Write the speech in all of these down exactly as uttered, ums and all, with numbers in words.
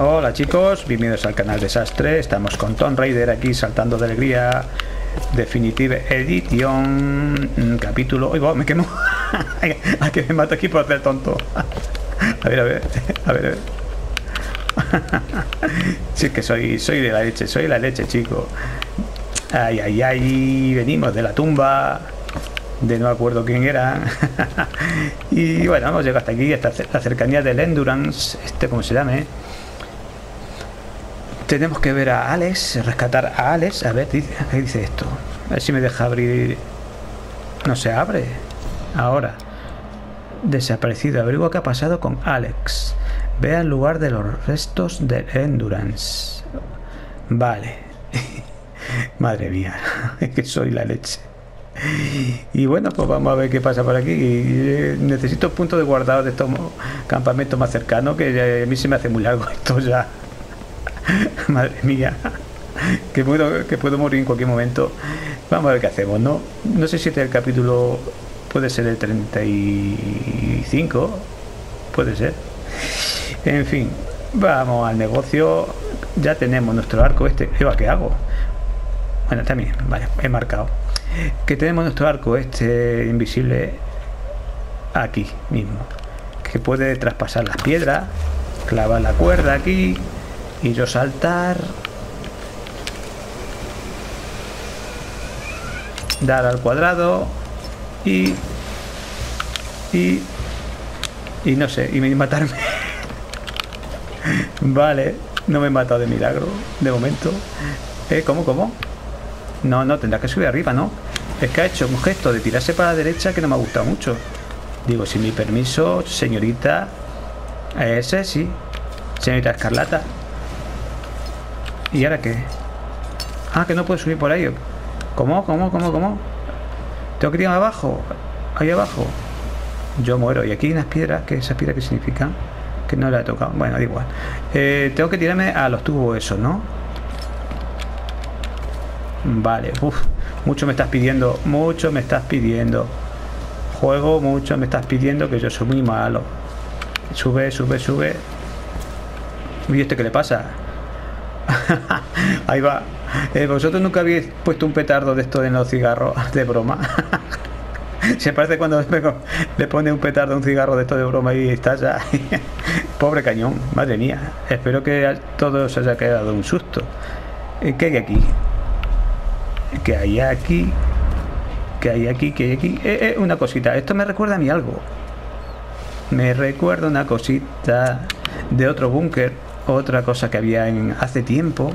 Hola chicos, bienvenidos al canal Desastre. Estamos con Tomb Raider aquí saltando de alegría. Definitive Edition, capítulo... ¡Uy, va! Me quemo. A que me mato aquí por hacer tonto. A ver, a ver, a ver, a ver. Sí, es que soy, soy de la leche, soy de la leche, chico. Ay, ay, ay, venimos de la tumba de no me acuerdo quién era. Y bueno, hemos llegado hasta aquí, hasta la cercanía del Endurance, este como se llame. Tenemos que ver a Alex, rescatar a Alex. A ver, dice, ¿qué dice esto? A ver si me deja abrir. No se abre. Ahora. Desaparecido. Averigua qué ha pasado con Alex. Ve al lugar de los restos del Endurance. Vale. Madre mía. Es que soy la leche. Y bueno, pues vamos a ver qué pasa por aquí. Y necesito puntos de guardado de estos campamentos más cercanos, que a mí se me hace muy largo esto ya. Madre mía, que puedo, que puedo morir en cualquier momento. Vamos a ver qué hacemos, ¿no? No sé si este el capítulo puede ser el treinta y cinco. Puede ser. En fin, vamos al negocio. Ya tenemos nuestro arco este. Eva, ¿qué hago? Bueno, también, vale, he marcado que tenemos nuestro arco este invisible aquí mismo, que puede traspasar las piedras, clavar la cuerda aquí y yo saltar, dar al cuadrado y y y no sé, y matarme. Vale, no me he matado de milagro de momento. eh, ¿Cómo, cómo? No, no, tendrá que subir arriba, ¿no? Es que ha hecho un gesto de tirarse para la derecha que no me ha gustado mucho. Digo, sin mi permiso, señorita. Ese sí, señorita Escarlata. ¿Y ahora qué? Ah, que no puedo subir por ahí. ¿Cómo? ¿Cómo? ¿Cómo? ¿Cómo? Tengo que ir abajo. Ahí abajo. Yo muero. Y aquí hay unas piedras. ¿Qué esas piedras qué significan? Que no la he tocado. Bueno, da igual. Eh, tengo que tirarme a los tubos esos, ¿no? Vale. Uf. Mucho me estás pidiendo. Mucho me estás pidiendo. Juego, mucho me estás pidiendo, que yo soy muy malo. Sube, sube, sube. ¿Y este qué le pasa? Ahí va. Eh, ¿Vosotros nunca habéis puesto un petardo de esto en los cigarros de broma? Se parece cuando le pone un petardo a un cigarro de esto de broma y está ya. Pobre cañón, madre mía. Espero que todo se haya quedado un susto. ¿Qué hay aquí? ¿Qué hay aquí? ¿Qué hay aquí? ¿Qué hay aquí? Eh, eh, una cosita. Esto me recuerda a mí algo. Me recuerda una cosita de otro búnker. Otra cosa que había en hace tiempo.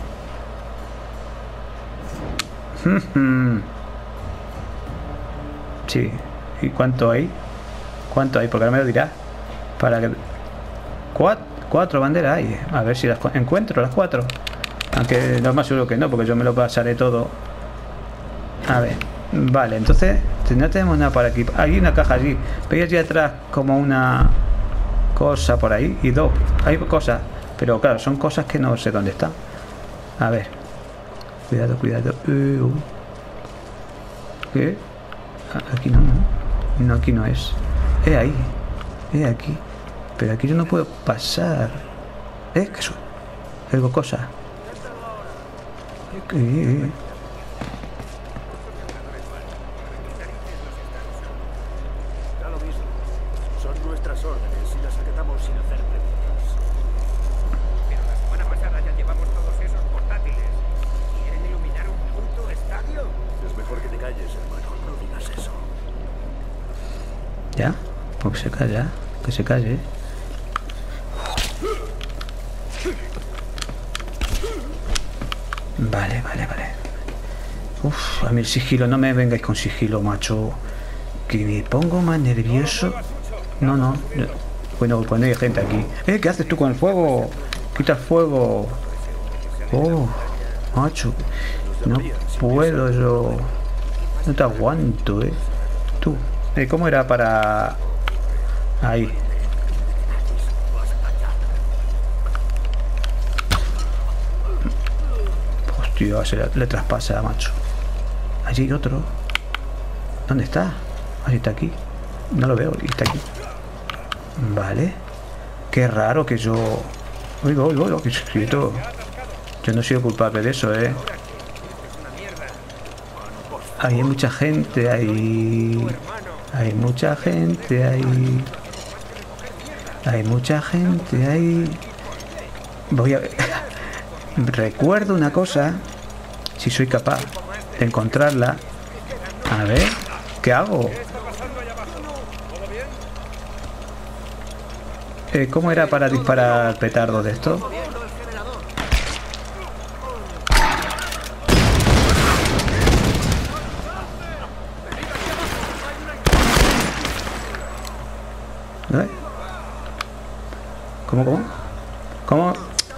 Sí. ¿Y cuánto hay? ¿Cuánto hay? Porque ahora me lo dirá. Para que... Cuatro, cuatro banderas hay. A ver si las encuentro, las cuatro. Aunque no es más seguro que no, porque yo me lo pasaré todo. A ver. Vale, entonces no tenemos nada por aquí. Hay una caja allí. Veis allí atrás como una cosa por ahí. Y dos. Hay cosas. Pero claro, son cosas que no sé dónde están. A ver. Cuidado, cuidado. Uh, ¿Qué? Aquí no, no. No, aquí no es. Es ahí. Es aquí. Pero aquí yo no puedo pasar. ¿Eh? ¿Qué es? Algo cosa. ¿Qué? ¿Ya? Pues que se calla, que se calle. Vale, vale, vale. Uf, a mí el sigilo, no me vengáis con sigilo, macho. Que me pongo más nervioso. No, no. Bueno, pues no hay gente aquí. ¿Eh? ¿Qué haces tú con el fuego? Quita el fuego. Oh, macho. No puedo yo. No te aguanto, eh. Tú. ¿Cómo era para...? Ahí. Hostia, se le, le traspasa, macho. Allí hay otro. ¿Dónde está? Ahí está aquí. No lo veo, y está aquí. Vale. Qué raro que yo... Oiga, oiga, oiga, que escrito. Yo no soy culpable de eso, ¿eh? Hay mucha gente ahí. Hay mucha gente ahí. Hay mucha gente ahí. Voy a... Recuerdo una cosa. Si soy capaz de encontrarla. A ver, ¿qué hago? Eh, ¿Cómo era para disparar petardos de esto? ¿No? ¿Cómo, cómo? ¿Cómo?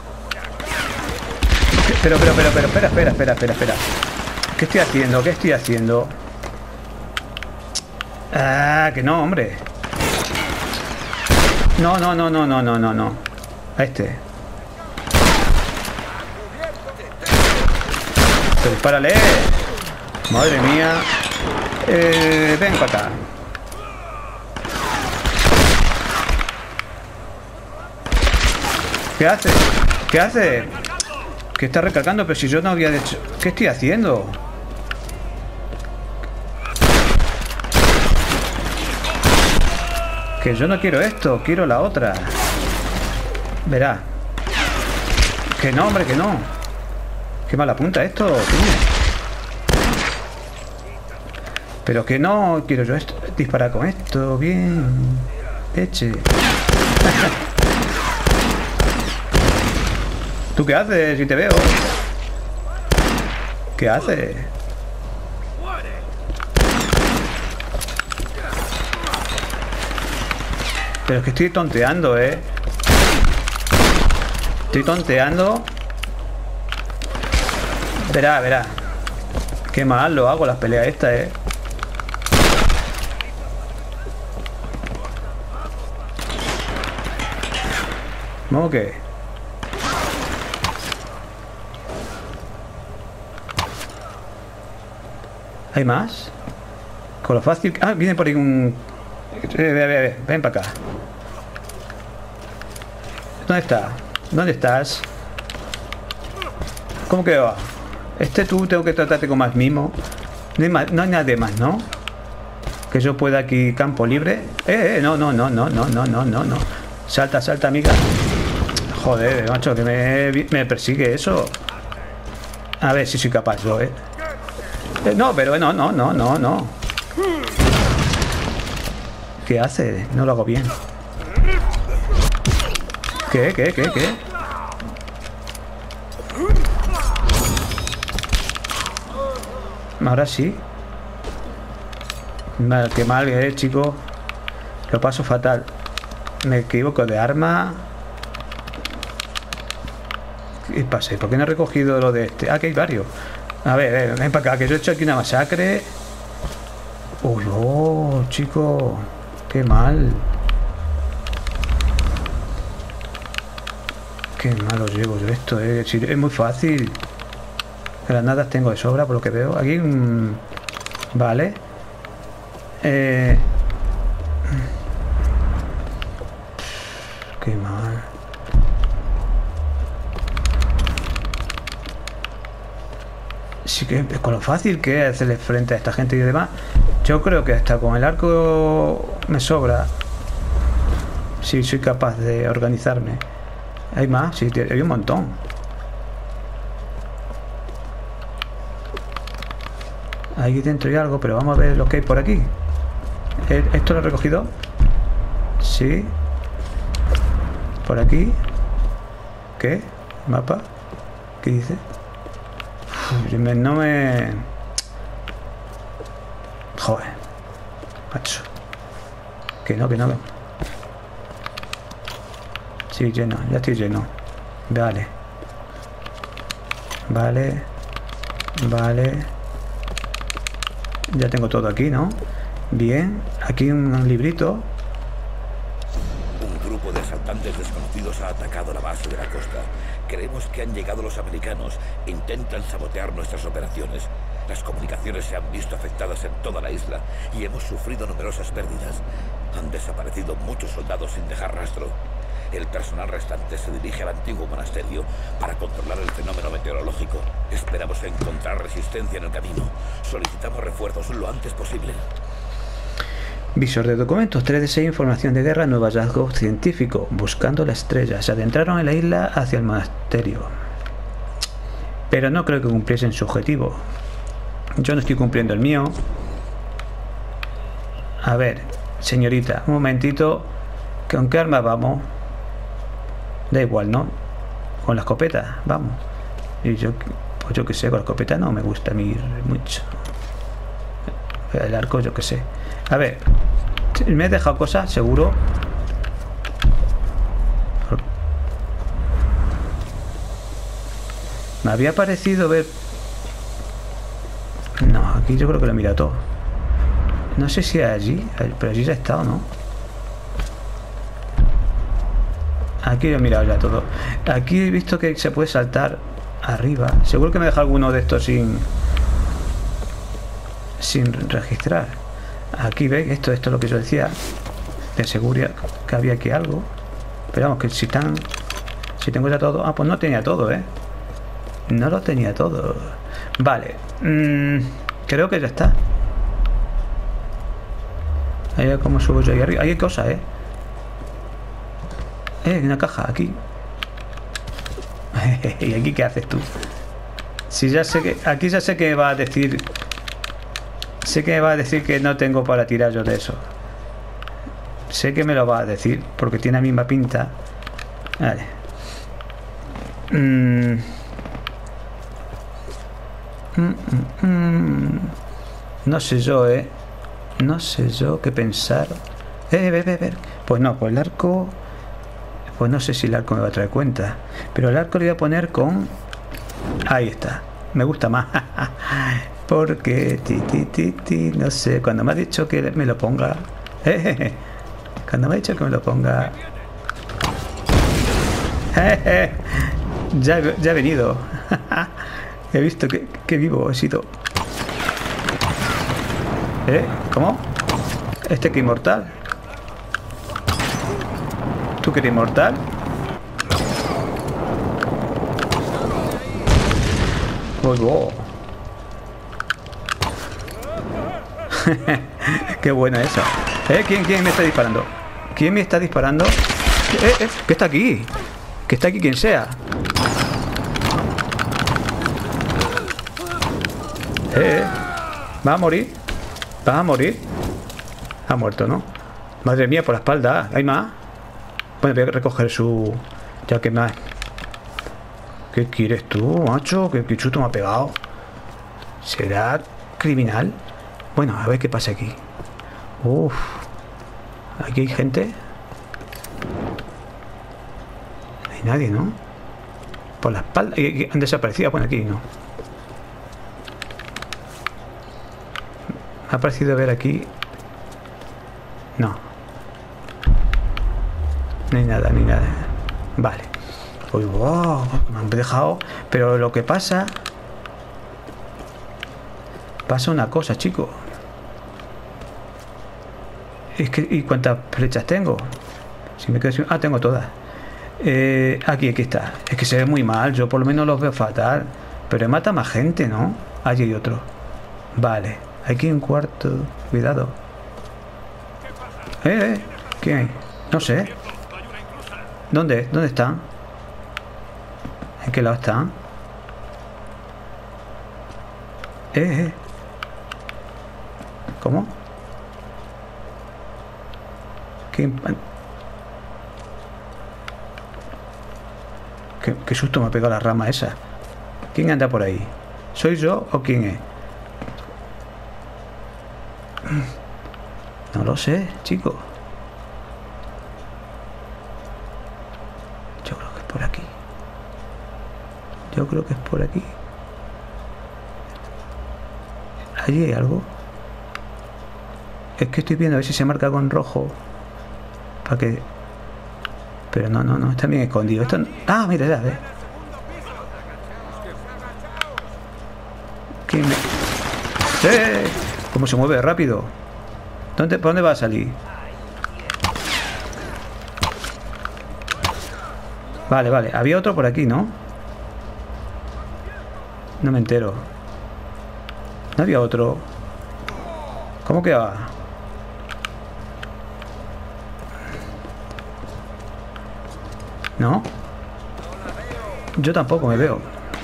Pero, pero, pero, pero, espera, espera, espera, espera, espera. ¿Qué estoy haciendo? ¿Qué estoy haciendo? Ah, que no, hombre. No, no, no, no, no, no, no, no. A este. Pero dispárale. Madre mía. Eh, ven para acá. ¿Qué hace? ¿Qué hace? Que está recargando, pero si yo no había hecho... ¿Qué estoy haciendo? Que yo no quiero esto, quiero la otra. Verá. Que no, hombre, que no. Qué mala punta esto, tío. Pero que no quiero yo esto. Disparar con esto, bien. Leche. ¿Tú qué haces si te veo? ¿Qué haces? Pero es que estoy tonteando, ¿eh? Estoy tonteando. Verá, verá. Qué mal lo hago las peleas estas, ¿eh? ¿Cómo que? ¿Hay más? Con lo fácil... Ah, viene por ahí un... Ven, ven, ven, ven para acá. ¿Dónde está? ¿Dónde estás? ¿Cómo que va? Este tú tengo que tratarte con más mimo. No hay, más, no hay nada más, ¿no? Que yo pueda aquí campo libre. Eh, eh, no, no, no, no, no, no, no, no, no. Salta, salta, amiga. Joder, macho, que me, me persigue eso. A ver si soy capaz yo, eh. eh no, pero no, no, no, no, no. ¿Qué hace? No lo hago bien. ¿Qué? ¿Qué? ¿Qué? ¿Qué? Ahora sí. Mal, qué mal, eh, chico. Lo paso fatal. Me equivoco de arma. ¿Qué pasa? ¿Por qué no he recogido lo de este? Ah, que hay varios. A ver, ven, ven para acá, que yo he hecho aquí una masacre. Uy, oh, chico. Qué mal. Qué malo llevo yo esto, eh. Si es muy fácil. Granadas tengo de sobra, por lo que veo. Aquí un... Vale. Eh... Qué mal. Sí que con lo fácil que es hacerle frente a esta gente y demás. Yo creo que hasta con el arco me sobra. Si soy capaz de organizarme. Hay más, sí, hay un montón. Aquí dentro hay algo, pero vamos a ver lo que hay por aquí. ¿Esto lo he recogido? Sí. Por aquí. ¿Qué? ¿Mapa? ¿Qué dice? Uf, no me... Joder. Macho. Que no, que no. Sí, lleno, ya estoy lleno. Vale. Vale. Vale. Ya tengo todo aquí, ¿no? Bien. Aquí un librito. Un grupo de asaltantes desconocidos ha atacado la base de la costa. Creemos que han llegado los americanos. Intentan sabotear nuestras operaciones. Las comunicaciones se han visto afectadas en toda la isla y hemos sufrido numerosas pérdidas. Han desaparecido muchos soldados sin dejar rastro. El personal restante se dirige al antiguo monasterio para controlar el fenómeno meteorológico. Esperamos encontrar resistencia en el camino. Solicitamos refuerzos lo antes posible. Visor de documentos, tres de seis, información de guerra, nuevo hallazgo científico, buscando la estrella. Se adentraron en la isla hacia el monasterio. Pero no creo que cumpliesen su objetivo. Yo no estoy cumpliendo el mío. A ver, señorita, un momentito. ¿Con qué arma vamos? Da igual, ¿no? Con la escopeta, vamos. Y yo, pues yo que sé, con la escopeta no me gusta a mí mucho. El arco, yo que sé. A ver, me he dejado cosas, seguro. Me había parecido ver... No, aquí yo creo que lo he mirado todo. No sé si allí, pero allí ya he estado, ¿no? Aquí he mirado ya todo. Aquí he visto que se puede saltar arriba. Seguro que me deja alguno de estos sin... Sin registrar. Aquí veis, esto, esto es lo que yo decía. De seguridad, que había aquí algo. Pero vamos, que si están... Si tengo ya todo... Ah, pues no tenía todo, ¿eh? No lo tenía todo. Vale. Mm, creo que ya está. Ahí como subo yo ahí arriba. Ahí hay cosas, ¿eh? Eh, hay una caja aquí. ¿Y aquí qué haces tú? Si ya sé que... Aquí ya sé que va a decir... Sé que me va a decir que no tengo para tirar yo de eso. Sé que me lo va a decir, porque tiene la misma pinta. Vale. Mm. Mm, mm, mm. No sé yo, eh. No sé yo qué pensar. Eh, ver, ver, ver. Pues no, pues el arco... Pues no sé si el arco me va a traer cuenta. Pero el arco lo voy a poner con... Ahí está. Me gusta más. Porque... Ti, ti, ti, ti, no sé. Cuando me ha dicho que me lo ponga... Eh, cuando me ha dicho que me lo ponga... Eh, ya, ya he venido. He visto que, que vivo he sido. ¿Eh? ¿Cómo? ¿Este que inmortal? ¿Tú que eres inmortal? Pues wow. Qué buena esa. ¿Eh? ¿Quién, ¿Quién me está disparando? ¿Quién me está disparando? ¿Eh? ¿Eh? ¿Qué está aquí? Que está aquí quien sea. Eh, ¿va a morir? ¿Va a morir? Ha muerto, ¿no? Madre mía, por la espalda. ¿Hay más? Bueno, voy a recoger su... Ya que más... ¿Qué quieres tú, macho? ¿Qué, qué chuto me ha pegado? ¿Será criminal? Bueno, a ver qué pasa aquí. Uf. ¿Aquí hay gente? No hay nadie, ¿no? Por la espalda... ¿Han desaparecido? Bueno, aquí no. Me ha parecido ver aquí... No. No hay nada, ni nada. Vale. Uy, wow, me han dejado... Pero lo que pasa... Pasa una cosa, chico. Es que... ¿Y cuántas flechas tengo? Si me quedo sin... Ah, tengo todas. Eh, aquí, aquí está. Es que se ve muy mal. Yo por lo menos los veo fatal. Pero mata más gente, ¿no? Allí hay otro. Vale. Aquí hay un cuarto. Cuidado. Eh, eh. ¿Quién hay? No sé. ¿Dónde? ¿Dónde están? ¿En qué lado están? Eh, eh. ¿Cómo? ¿Qué, qué, qué susto me ha pegado la rama esa? ¿Quién anda por ahí? ¿Soy yo o quién es? No lo sé, chico. Yo creo que es por aquí. Yo creo que es por aquí. ¿Allí hay algo? Es que estoy viendo a ver si se marca con rojo. Para que... Pero no, no, no. Está bien escondido. Esto no... Ah, mira, ya, ve. ¿Quién me... ¡Eh! ¿Cómo se mueve rápido? ¿Dónde, ¿Por dónde va a salir? Vale, vale. Había otro por aquí, ¿no? No me entero. No había otro. ¿Cómo que va? ¿No? Yo tampoco me veo.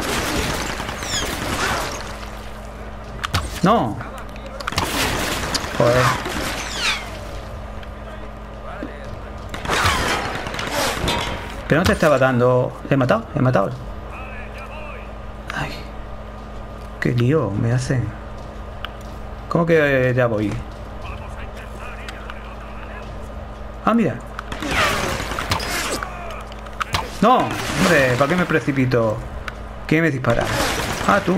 ¡No! Joder. Pero no te estaba dando... ¿He matado? ¿He matado? Ay. Qué lío me hacen. ¿Cómo que ya voy? Ah, mira. No, hombre, ¿para qué me precipito? ¿Quién me dispara? Ah, tú.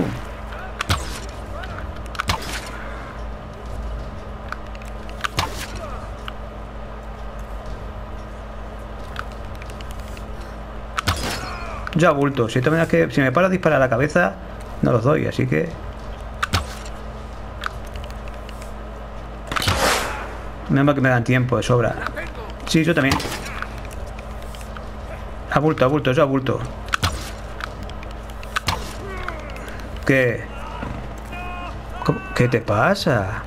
Ya bulto. Si, que, si me para a disparar a la cabeza, no los doy, así que... Menos mal que me dan tiempo de sobra. Sí, yo también. A bulto, a bulto, yo a bulto. ¿Qué? ¿Cómo? ¿Qué te pasa?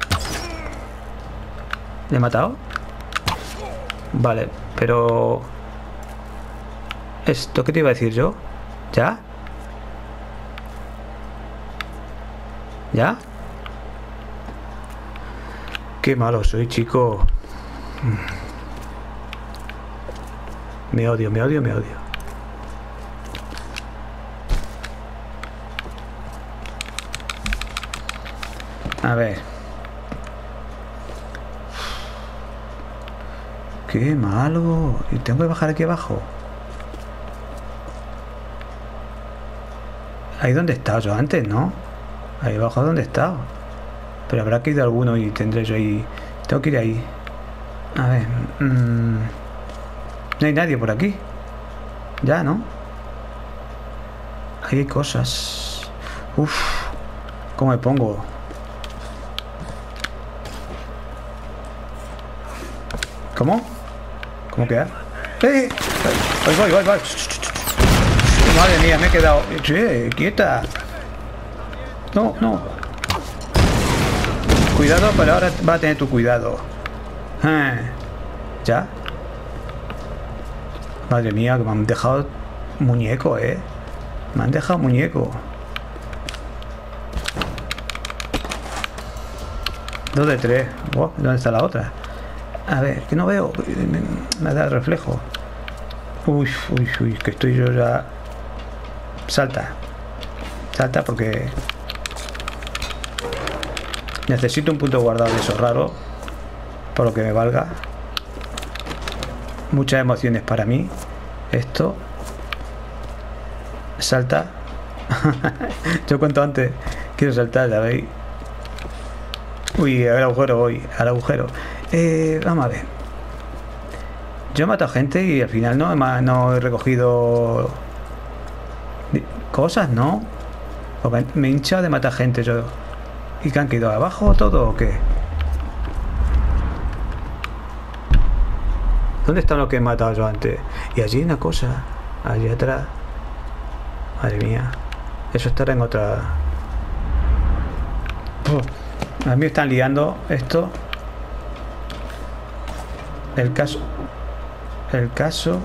¿Le he matado? Vale, pero... ¿Esto qué te iba a decir yo? ¿Ya? ¿Ya? Qué malo soy, chico. Me odio, me odio, me odio. A ver. Qué malo. Y tengo que bajar aquí abajo. Ahí donde he estado yo antes, ¿no? Ahí abajo donde he estado. Pero habrá que ir alguno y tendré yo ahí. Tengo que ir ahí. A ver. Mmm, no hay nadie por aquí. Ya, ¿no? Ahí hay cosas. Uf. ¿Cómo me pongo? ¿Cómo? ¿Cómo queda? ¡Eh! Voy, voy, voy, voy. Madre mía, me he quedado... Che, quieta. No, no. Cuidado, pero ahora va a tener tu cuidado. ¿Ya? Madre mía, que me han dejado muñeco, ¿eh? Me han dejado muñeco. Dos de tres. Wow, ¿dónde está la otra? A ver, que no veo. Me, me da el reflejo. Uy, uy, uy, que estoy yo ya... Salta. Salta porque... Necesito un punto guardado de eso raro. Por lo que me valga. Muchas emociones para mí. Esto. Salta. Yo cuanto antes quiero saltar, ya veis. Uy, al agujero voy. Al agujero. Eh, vamos a ver. Yo he matado gente y al final no, no he recogido cosas, ¿no? Porque me he hinchado de matar gente yo. ¿Y que han quedado abajo todo o qué? ¿Dónde están los que he matado yo antes? Y allí una cosa. Allí atrás. Madre mía. Eso estará en otra... Uf. A mí me están liando esto. El caso... El caso...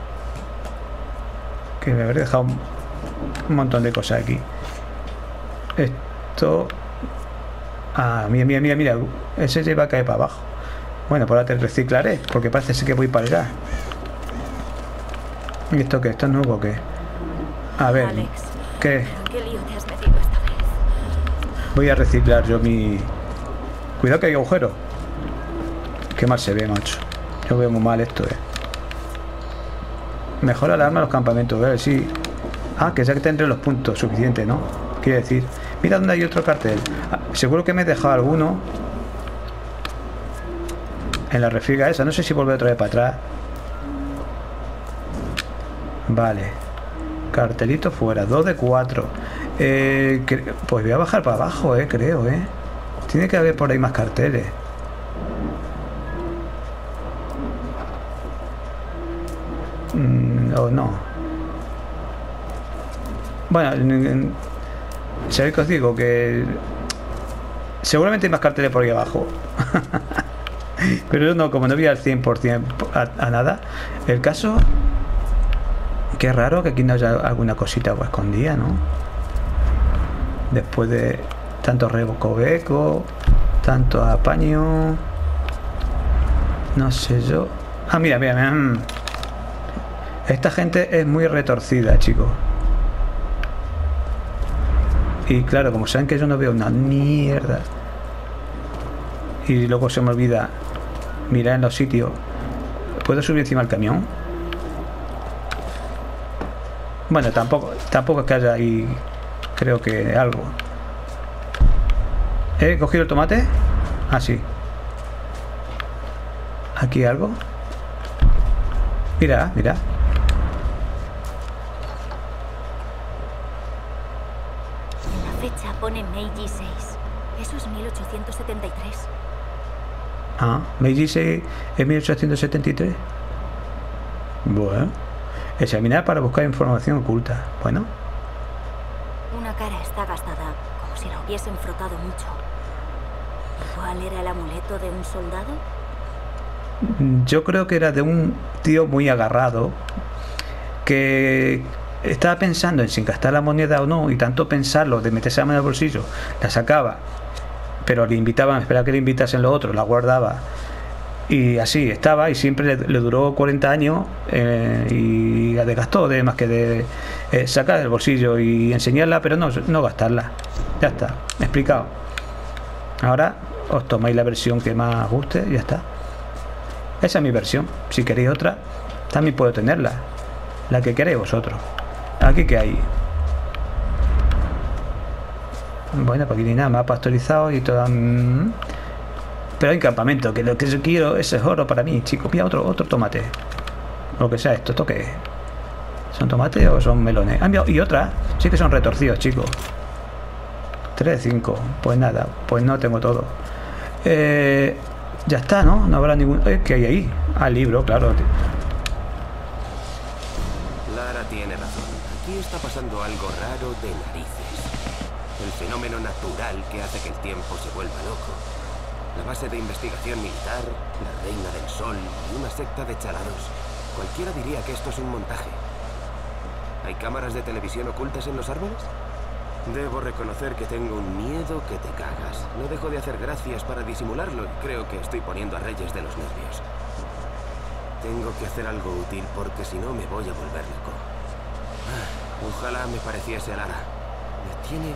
Que me habré dejado un, un montón de cosas aquí. Esto... Ah, mira, mira, mira, mira. Ese se va a caer para abajo. Bueno, pues ahora te reciclaré, porque parece que voy para allá. ¿Y esto qué? ¿Esto es nuevo o qué? A ver, Alex, ¿qué? ¿qué lío te has metido esta vez? Voy a reciclar yo mi... Cuidado que hay agujero. Qué mal se ve, macho. Yo veo muy mal esto, eh. Mejora el arma a los campamentos, a ver si... Ah, que ya que tendré los puntos suficientes, ¿no? Quiere decir... Mira dónde hay otro cartel. Ah, seguro que me he dejado alguno en la refriega esa. No sé si volver otra vez para atrás. Vale. Cartelito fuera. dos de cuatro. Eh, que... Pues voy a bajar para abajo, eh, creo, eh. Tiene que haber por ahí más carteles. Mm, o no. Bueno, sabéis que os digo que seguramente hay más carteles por ahí abajo. Pero yo no, como no voy al cien por cien a, a nada. El caso, qué raro que aquí no haya alguna cosita pues, escondida, ¿no? Después de tanto recoveco, tanto apaño, no sé yo. Ah, mira, mira, mira. Esta gente es muy retorcida, chicos. Y claro, como saben que yo no veo una mierda. Y luego se me olvida mirar en los sitios. ¿Puedo subir encima del camión? Bueno, tampoco tampoco es que haya ahí, creo que algo. ¿He cogido el tomate? Ah, sí. ¿Aquí algo? Mira, mira. La fecha pone Meiji seis. Eso es mil ochocientos setenta y tres. Ah, Meiji seis es mil ochocientos setenta y tres. Bueno. Examinar para buscar información oculta. Bueno. Una cara está gastada, como si la hubiesen frotado mucho. ¿Cuál era el amuleto de un soldado? Yo creo que era de un tío muy agarrado que estaba pensando en si gastar la moneda o no, y tanto pensarlo de meterse la mano en el bolsillo, la sacaba, pero le invitaban, esperaba que le invitasen los otros, la guardaba y así estaba, y siempre le, le duró cuarenta años eh, y la desgastó de más que de eh, sacar del bolsillo y enseñarla, pero no, no gastarla. Ya está, explicado. Ahora os tomáis la versión que más guste y ya está. Esa es mi versión. Si queréis otra, también puedo tenerla, la que queréis vosotros. Aquí que hay, bueno, pues aquí ni nada, más pastorizado y todo. mm. Pero hay un campamento, que lo que yo quiero, ese es oro para mí, chicos. Mira, otro, otro tomate, lo que sea esto. ¿Esto qué es? ¿Son tomates o son melones? Ah, mira, y otra, sí que son retorcidos, chicos. Tres de cinco, pues nada, pues no tengo todo. eh, Ya está, ¿no? No habrá ningún... Eh, ¿qué hay ahí? Ah, el libro, claro. Lara tiene razón. Aquí está pasando algo raro de narices. El fenómeno natural que hace que el tiempo se vuelva loco. La base de investigación militar, la reina del sol y una secta de chalados. Cualquiera diría que esto es un montaje. ¿Hay cámaras de televisión ocultas en los árboles? Debo reconocer que tengo un miedo que te cagas. No dejo de hacer gracias para disimularlo y creo que estoy poniendo a Reyes de los nervios. Tengo que hacer algo útil porque si no me voy a volver loco. Ah, ojalá me pareciese a Lara. Me tiene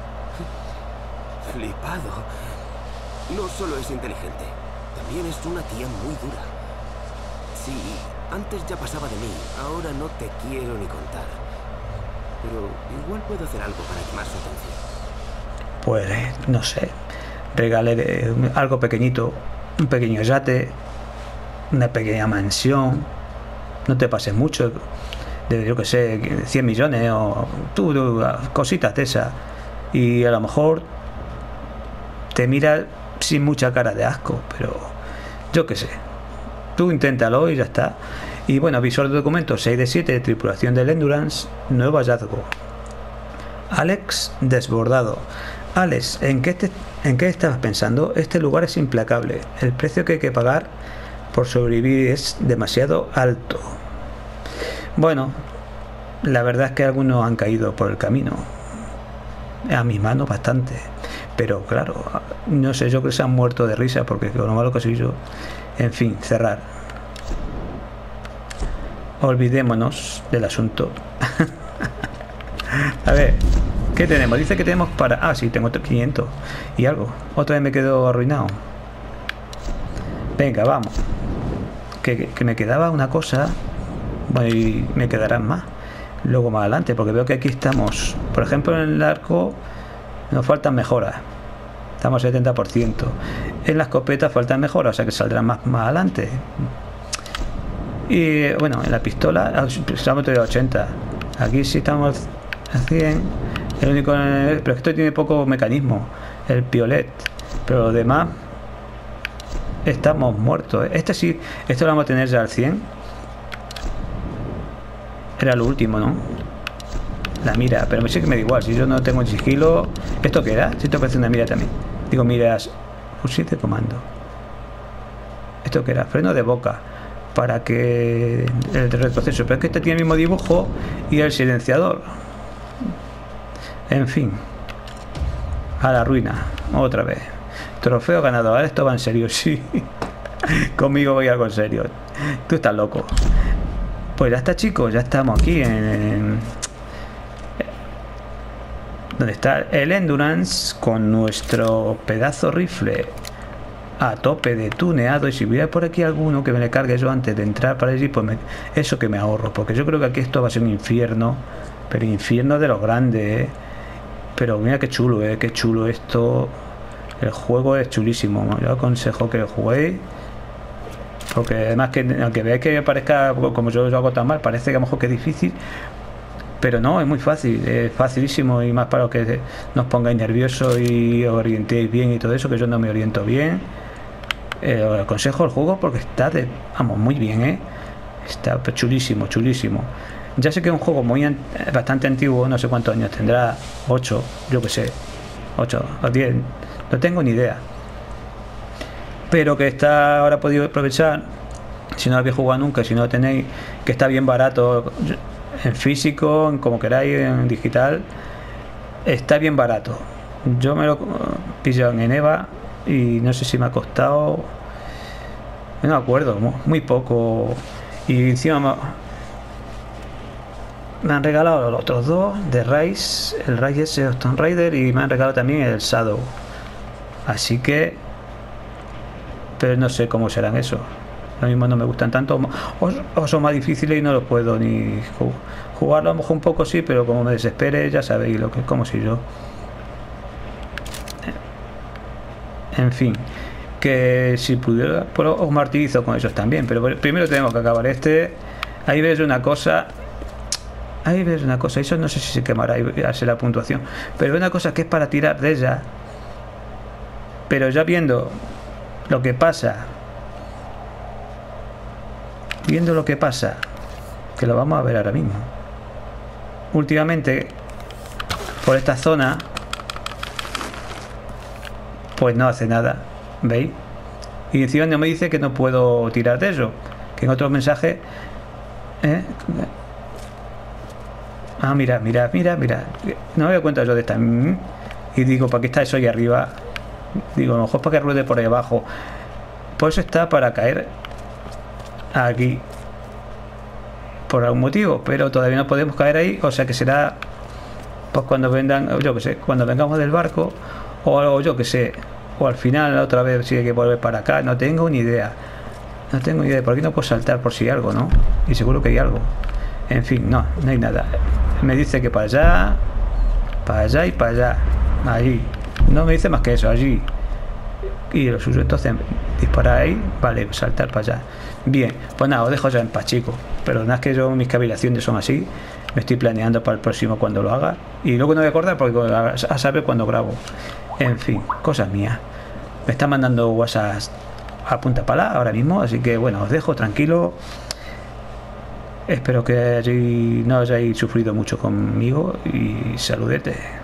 flipado. No solo es inteligente, también es una tía muy dura. Sí, antes ya pasaba de mí, ahora no te quiero ni contar. Pero igual puedo hacer algo para llamar su atención. Pues eh, no sé, regale algo pequeñito, un pequeño yate, una pequeña mansión. No te pases mucho, de yo que sé, cien millones o tú, tú, cositas de esas. Y a lo mejor te mira sin mucha cara de asco, pero yo que sé, tú inténtalo y ya está. Y bueno, visor de documentos seis de siete, tripulación del Endurance, nuevo hallazgo. Alex desbordado. Alex, ¿en qué, te, ¿en qué estabas pensando? Este lugar es implacable. El precio que hay que pagar por sobrevivir es demasiado alto. Bueno, la verdad es que algunos han caído por el camino. A mis manos bastante. Pero claro, no sé, yo creo que se han muerto de risa porque con lo malo que soy yo. En fin, cerrar. Olvidémonos del asunto. A ver, ¿qué tenemos? Dice que tenemos para... Ah, sí, tengo quinientos y algo. Otra vez me quedo arruinado. Venga, vamos. Que, que me quedaba una cosa. Bueno, y me quedarán más luego más adelante, porque veo que aquí estamos, por ejemplo, en el arco nos faltan mejoras. Estamos al setenta por ciento. En la escopeta faltan mejoras, o sea que saldrán más, más adelante. Y bueno, en la pistola estamos todavía a ochenta. Aquí sí estamos a cien. El único, pero esto tiene poco mecanismo, el piolet. Pero lo demás estamos muertos. Este sí, esto lo vamos a tener ya al cien. Era lo último, ¿no? La mira, pero sí que me da igual. Si yo no tengo el sigilo... ¿Esto qué era? Si esto parece una mira también. Digo, miras... Fusil de comando. ¿Esto qué era? Freno de boca. Para que... El retroceso. Pero es que este tiene el mismo dibujo y el silenciador. En fin. A la ruina. Otra vez. Trofeo ganado. Ahora esto va en serio, sí. Conmigo voy algo en serio. Tú estás loco. Pues ya está, chicos. Ya estamos aquí en... en donde está el Endurance con nuestro pedazo rifle a tope de tuneado. Y si hubiera por aquí alguno que me le cargue yo antes de entrar para allí, pues me, eso que me ahorro, porque yo creo que aquí esto va a ser un infierno, pero infierno de los grandes, ¿eh? Pero mira qué chulo, ¿eh? Qué chulo esto. El juego es chulísimo. Yo aconsejo que lo juguéis, porque además que aunque veáis que me parezca como yo lo hago tan mal, parece que a lo mejor que es difícil. Pero no, es muy fácil, es facilísimo, y más para los que nos pongáis nerviosos y os orientéis bien y todo eso, que yo no me oriento bien. Eh, os aconsejo el juego porque está de, vamos, muy bien, ¿eh? Está chulísimo, chulísimo. Ya sé que es un juego muy bastante antiguo, no sé cuántos años tendrá, ocho, yo que sé, ocho o diez, no tengo ni idea. Pero que está ahora podido aprovechar, si no lo habéis jugado nunca, si no lo tenéis, que está bien barato. En físico, en como queráis, en digital, está bien barato. Yo me lo he pillado en EVA y no sé si me ha costado, no me acuerdo, muy poco. Y encima me han regalado los otros dos de Rise, el Rise ese Tomb Raider, y me han regalado también el Shadow. Así que, pero no sé cómo serán esos. Lo mismo no me gustan tanto, o, o son más difíciles y no los puedo ni jugarlo. A lo mejor un poco sí, pero como me desespere, ya sabéis lo que es, como si yo. En fin, que si pudiera, pues os martirizo con ellos también, pero primero tenemos que acabar este. Ahí ves una cosa, ahí ves una cosa, eso no sé si se quemará y hace la puntuación, pero una cosa que es para tirar de ella, pero ya viendo lo que pasa. Viendo lo que pasa, que lo vamos a ver ahora mismo. Últimamente, por esta zona, pues no hace nada, ¿veis? Y encima no me dice que no puedo tirar de eso, que en otros mensajes, ¿eh? Ah, mira, mira, mira, mira. No me doy cuenta yo de esta. Y digo, ¿para qué está eso ahí arriba? Digo, a lo mejor para que ruede por ahí abajo. Por eso está para caer aquí por algún motivo, pero todavía no podemos caer ahí, o sea que será pues cuando vendan, yo que sé, cuando vengamos del barco, o algo, yo que sé, o al final otra vez si hay que volver para acá, no tengo ni idea, no tengo ni idea, por aquí no puedo saltar por si hay algo, ¿no? Y seguro que hay algo, en fin, no, no hay nada. Me dice que para allá, para allá y para allá, allí, no me dice más que eso, allí. Y lo suyo, entonces disparar ahí, vale, saltar para allá. Bien, pues nada, os dejo ya en paz, chicos. Pero nada, es que yo mis cavilaciones son así. Me estoy planeando para el próximo cuando lo haga. Y luego no voy a acordar porque a saber cuando grabo. En fin, cosas mías. Me está mandando WhatsApp a punta pala ahora mismo. Así que bueno, os dejo tranquilo. Espero que allí no hayáis sufrido mucho conmigo. Y saludete.